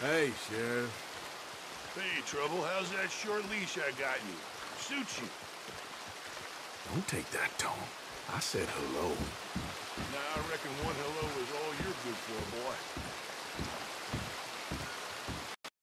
Hey, Sheriff. Hey, Trouble, how's that short leash I got you? Suits you. Don't take that tone. I said hello. Now, I reckon one hello is all you're good for, boy.